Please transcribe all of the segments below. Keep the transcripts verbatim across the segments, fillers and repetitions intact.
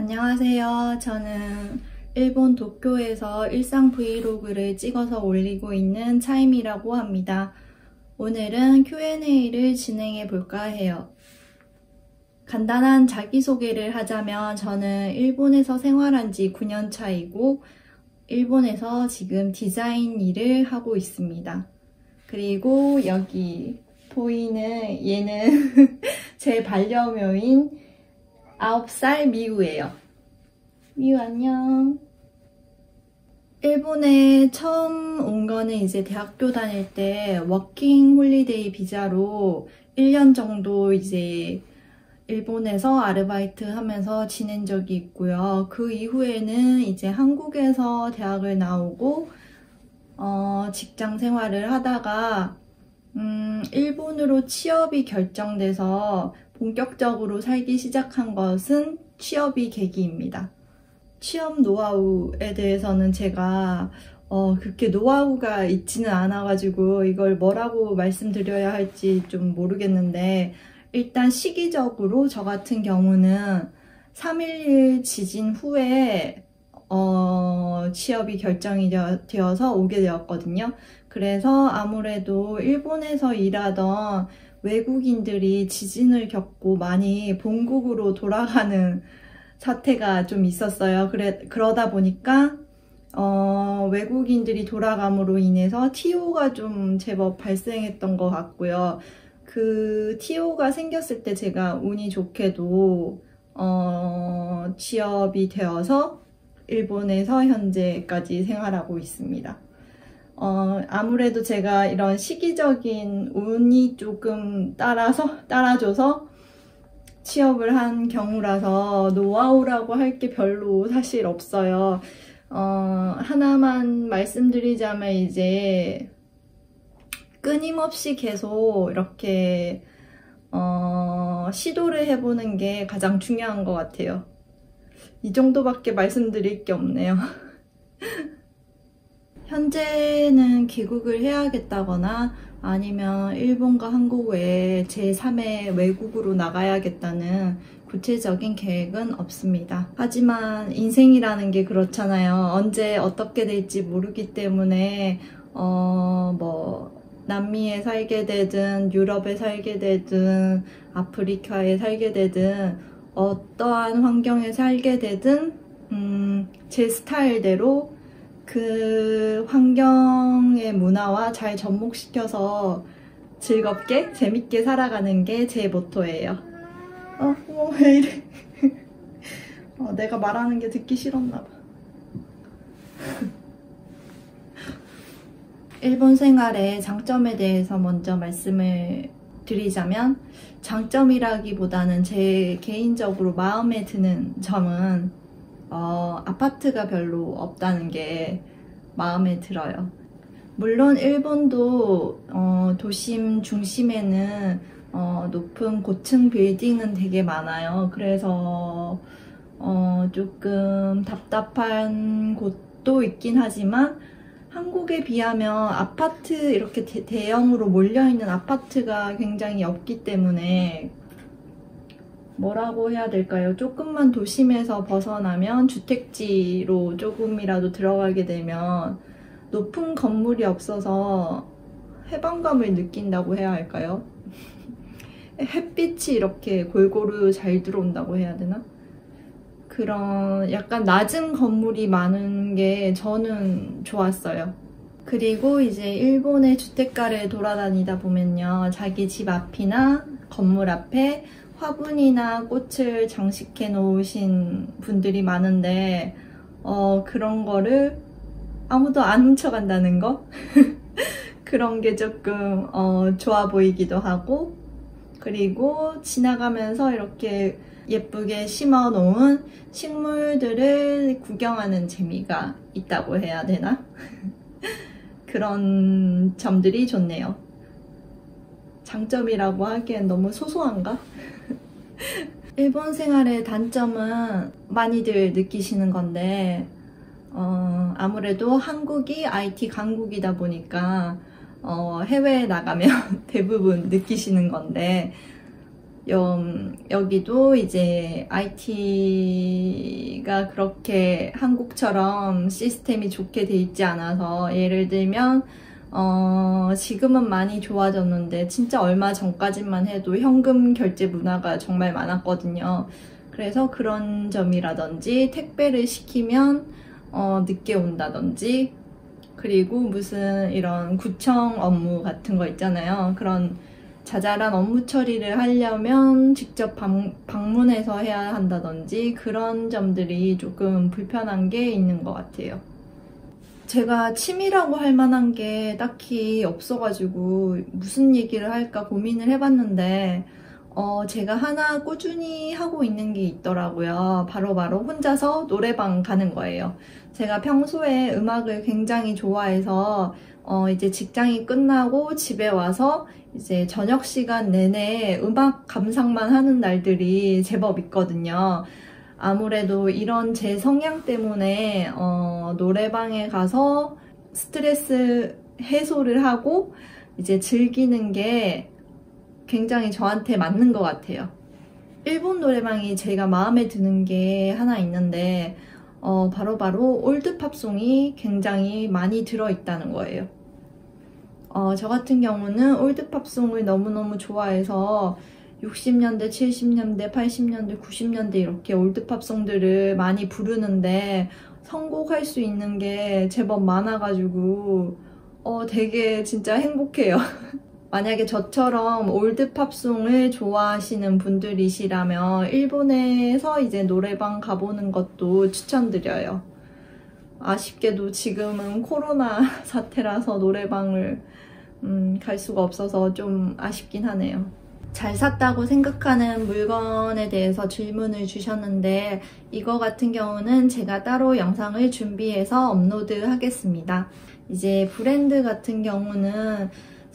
안녕하세요. 저는 일본 도쿄에서 일상 브이로그를 찍어서 올리고 있는 차임이라고 합니다. 오늘은 큐 앤 에이를 진행해 볼까 해요. 간단한 자기소개를 하자면 저는 일본에서 생활한 지 구 년 차이고 일본에서 지금 디자인 일을 하고 있습니다. 그리고 여기 보이는 얘는 제 반려묘인 아홉 살 미우예요. 미우 안녕. 일본에 처음 온 거는 이제 대학교 다닐 때 워킹 홀리데이 비자로 일 년 정도 이제 일본에서 아르바이트 하면서 지낸 적이 있고요. 그 이후에는 이제 한국에서 대학을 나오고 어, 직장 생활을 하다가 음, 일본으로 취업이 결정돼서 본격적으로 살기 시작한 것은 취업이 계기입니다. 취업 노하우에 대해서는 제가 어, 그렇게 노하우가 있지는 않아가지고 이걸 뭐라고 말씀드려야 할지 좀 모르겠는데, 일단 시기적으로 저 같은 경우는 삼 일일 지진 후에 어, 취업이 결정이 되어서 오게 되었거든요. 그래서 아무래도 일본에서 일하던 외국인들이 지진을 겪고 많이 본국으로 돌아가는 사태가 좀 있었어요. 그래, 그러다 보니까 어, 외국인들이 돌아감으로 인해서 티오가 좀 제법 발생했던 것 같고요. 그 티오가 생겼을 때 제가 운이 좋게도 어, 취업이 되어서 일본에서 현재까지 생활하고 있습니다. 어, 아무래도 제가 이런 시기적인 운이 조금 따라서, 따라줘서 취업을 한 경우라서 노하우라고 할 게 별로 사실 없어요. 어, 하나만 말씀드리자면 이제 끊임없이 계속 이렇게 어, 시도를 해보는 게 가장 중요한 것 같아요. 이 정도밖에 말씀드릴 게 없네요. 현재는 귀국을 해야겠다거나 아니면 일본과 한국 외에 제삼의 외국으로 나가야겠다는 구체적인 계획은 없습니다. 하지만 인생이라는 게 그렇잖아요. 언제 어떻게 될지 모르기 때문에 어, 뭐 남미에 살게 되든 유럽에 살게 되든 아프리카에 살게 되든 어떠한 환경에 살게 되든 음, 제 스타일대로 그 환경의 문화와 잘 접목시켜서 즐겁게 재밌게 살아가는 게 제 모토예요. 어, 어머 왜 이래. 어, 내가 말하는 게 듣기 싫었나 봐. 일본 생활의 장점에 대해서 먼저 말씀을 드리자면, 장점이라기보다는 제 개인적으로 마음에 드는 점은 어, 아파트가 별로 없다는 게 마음에 들어요. 물론 일본도 어, 도심 중심에는 어, 높은 고층 빌딩은 되게 많아요. 그래서 어, 조금 답답한 곳도 있긴 하지만 한국에 비하면 아파트 이렇게 대, 대형으로 몰려있는 아파트가 굉장히 없기 때문에 뭐라고 해야 될까요? 조금만 도심에서 벗어나면 주택지로 조금이라도 들어가게 되면 높은 건물이 없어서 해방감을 느낀다고 해야 할까요? 햇빛이 이렇게 골고루 잘 들어온다고 해야 되나? 그런 약간 낮은 건물이 많은 게 저는 좋았어요. 그리고 이제 일본의 주택가를 돌아다니다 보면요, 자기 집 앞이나 건물 앞에 화분이나 꽃을 장식해 놓으신 분들이 많은데 어, 그런 거를 아무도 안 훔쳐간다는 거? 그런 게 조금 어, 좋아 보이기도 하고, 그리고 지나가면서 이렇게 예쁘게 심어 놓은 식물들을 구경하는 재미가 있다고 해야 되나? 그런 점들이 좋네요. 장점이라고 하기엔 너무 소소한가? 일본 생활의 단점은 많이들 느끼시는 건데 어, 아무래도 한국이 아이티 강국이다 보니까 어, 해외에 나가면 대부분 느끼시는 건데, 여기도 이제 아이티가 그렇게 한국처럼 시스템이 좋게 돼 있지 않아서, 예를 들면 어, 지금은 많이 좋아졌는데 진짜 얼마 전까지만 해도 현금 결제 문화가 정말 많았거든요. 그래서 그런 점이라든지, 택배를 시키면 어, 늦게 온다든지, 그리고 무슨 이런 구청 업무 같은 거 있잖아요. 그런 자잘한 업무 처리를 하려면 직접 방, 방문해서 해야 한다든지, 그런 점들이 조금 불편한 게 있는 것 같아요. 제가 취미라고 할 만한 게 딱히 없어가지고 무슨 얘기를 할까 고민을 해봤는데, 어, 제가 하나 꾸준히 하고 있는 게 있더라고요. 바로바로 바로 혼자서 노래방 가는 거예요. 제가 평소에 음악을 굉장히 좋아해서 어, 이제 직장이 끝나고 집에 와서 이제 저녁 시간 내내 음악 감상만 하는 날들이 제법 있거든요. 아무래도 이런 제 성향 때문에 어, 노래방에 가서 스트레스 해소를 하고 이제 즐기는 게 굉장히 저한테 맞는 것 같아요. 일본 노래방이 제가 마음에 드는 게 하나 있는데 어, 바로바로 올드팝송이 굉장히 많이 들어있다는 거예요. 어, 저 같은 경우는 올드팝송을 너무너무 좋아해서 육십 년대, 칠십 년대, 팔십 년대, 구십 년대 이렇게 올드팝송들을 많이 부르는데 선곡할 수 있는 게 제법 많아가지고 어, 되게 진짜 행복해요. 만약에 저처럼 올드팝송을 좋아하시는 분들이시라면 일본에서 이제 노래방 가보는 것도 추천드려요. 아쉽게도 지금은 코로나 사태라서 노래방을 음, 갈 수가 없어서 좀 아쉽긴 하네요. 잘 샀다고 생각하는 물건에 대해서 질문을 주셨는데, 이거 같은 경우는 제가 따로 영상을 준비해서 업로드 하겠습니다. 이제 브랜드 같은 경우는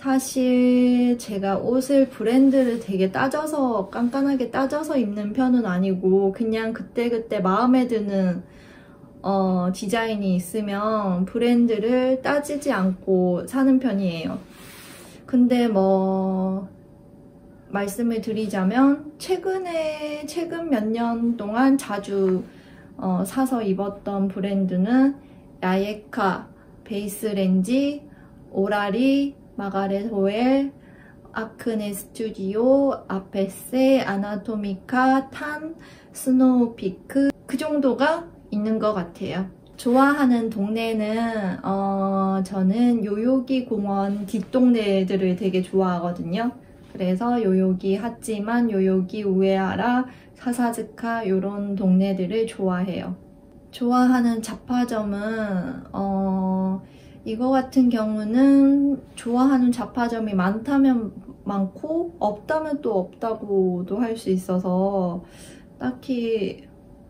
사실 제가 옷을 브랜드를 되게 따져서 깐깐하게 따져서 입는 편은 아니고, 그냥 그때그때 마음에 드는 어, 디자인이 있으면 브랜드를 따지지 않고 사는 편이에요. 근데 뭐 말씀을 드리자면 최근에 최근 몇 년 동안 자주 어, 사서 입었던 브랜드는 야예카, 베이스렌지, 오라리, 마가렛 호엘, 아크네 스튜디오, 아페세, 아나토미카, 탄, 스노우피크, 그 정도가 있는 것 같아요. 좋아하는 동네는 어, 저는 요요기 공원 뒷동네들을 되게 좋아하거든요. 그래서 요요기 하찌만, 요요기 우에하라, 사사즈카 이런 동네들을 좋아해요. 좋아하는 잡화점은 어, 이거 같은 경우는 좋아하는 잡화점이 많다면 많고 없다면 또 없다고도 할 수 있어서 딱히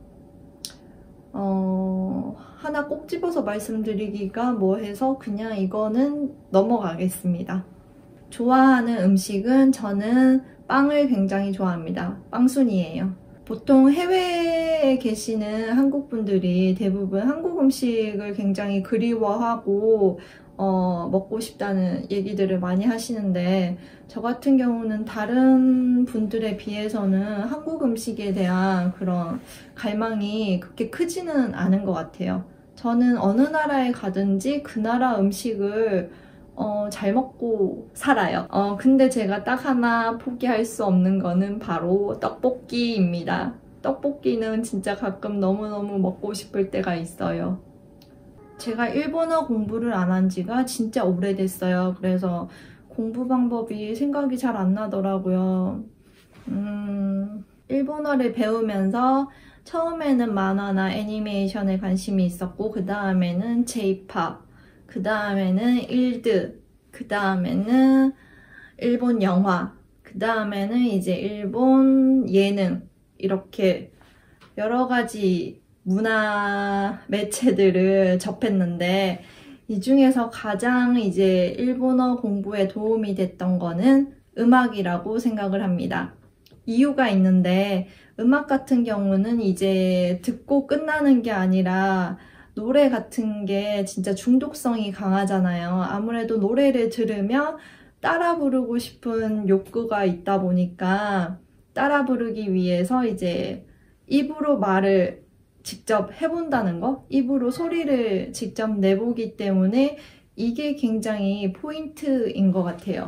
어, 하나 꼭 집어서 말씀드리기가 뭐해서 그냥 이거는 넘어가겠습니다. 좋아하는 음식은 저는 빵을 굉장히 좋아합니다. 빵순이에요. 보통 해외에 계시는 한국 분들이 대부분 한국 음식을 굉장히 그리워하고 어, 먹고 싶다는 얘기들을 많이 하시는데, 저 같은 경우는 다른 분들에 비해서는 한국 음식에 대한 그런 갈망이 그렇게 크지는 않은 것 같아요. 저는 어느 나라에 가든지 그 나라 음식을 어, 잘 먹고 살아요. 어, 근데 제가 딱 하나 포기할 수 없는 거는 바로 떡볶이입니다. 떡볶이는 진짜 가끔 너무너무 먹고 싶을 때가 있어요. 제가 일본어 공부를 안 한 지가 진짜 오래됐어요. 그래서 공부 방법이 생각이 잘 안 나더라고요. 음, 일본어를 배우면서 처음에는 만화나 애니메이션에 관심이 있었고, 그 다음에는 제이팝, 그 다음에는 일드, 그 다음에는 일본 영화, 그 다음에는 이제 일본 예능, 이렇게 여러 가지 문화 매체들을 접했는데, 이 중에서 가장 이제 일본어 공부에 도움이 됐던 거는 음악이라고 생각을 합니다. 이유가 있는데, 음악 같은 경우는 이제 듣고 끝나는 게 아니라 노래 같은 게 진짜 중독성이 강하잖아요. 아무래도 노래를 들으면 따라 부르고 싶은 욕구가 있다 보니까 따라 부르기 위해서 이제 입으로 말을 직접 해본다는 거, 입으로 소리를 직접 내보기 때문에 이게 굉장히 포인트인 것 같아요.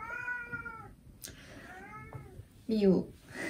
미우.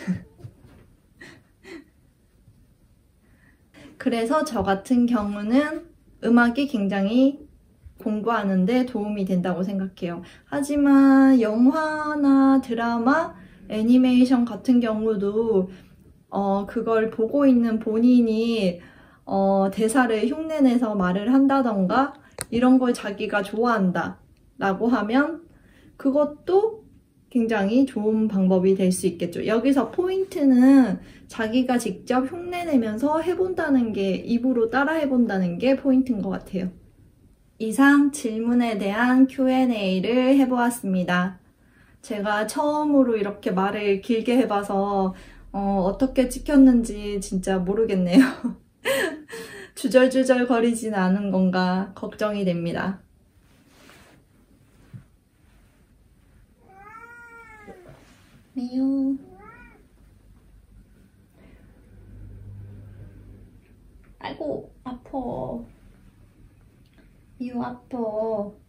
그래서 저 같은 경우는 음악이 굉장히 공부하는데 도움이 된다고 생각해요. 하지만 영화나 드라마, 애니메이션 같은 경우도 어, 그걸 보고 있는 본인이 어, 대사를 흉내내서 말을 한다던가 이런 걸 자기가 좋아한다 라고 하면 그것도 굉장히 좋은 방법이 될 수 있겠죠. 여기서 포인트는 자기가 직접 흉내내면서 해본다는 게, 입으로 따라 해본다는 게 포인트인 것 같아요. 이상 질문에 대한 큐 앤 에이를 해보았습니다. 제가 처음으로 이렇게 말을 길게 해봐서 어, 어떻게 찍혔는지 진짜 모르겠네요. 주절주절 거리진 않은 건가 걱정이 됩니다. 미우. 아이고 아파. 미우 아파.